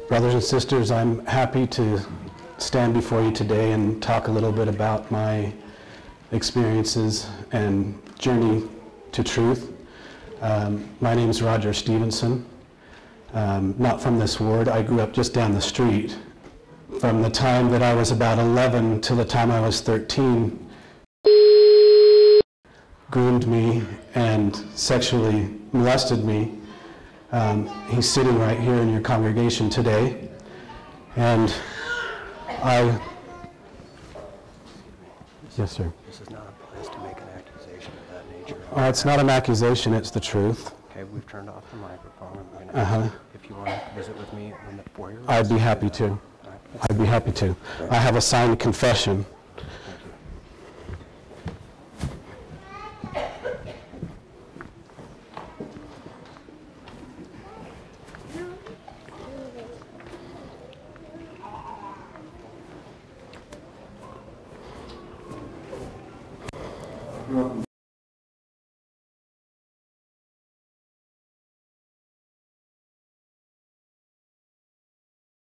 Brothers and sisters, I'm happy to stand before you today and talk a little bit about my experiences and journey to truth. My name is Roger Stephenson. Not from this ward. I grew up just down the street. From the time that I was about 11 till the time I was 13, groomed me and sexually molested me. He's sitting right here in your congregation today. And Yes, sir. This is not a place to make an accusation of that nature. It's not an accusation, it's the truth. Okay, we've turned off the microphone. I'm gonna if you want to visit with me in the foyer. I'd be happy to. Right. I'd be happy to. I have a signed confession.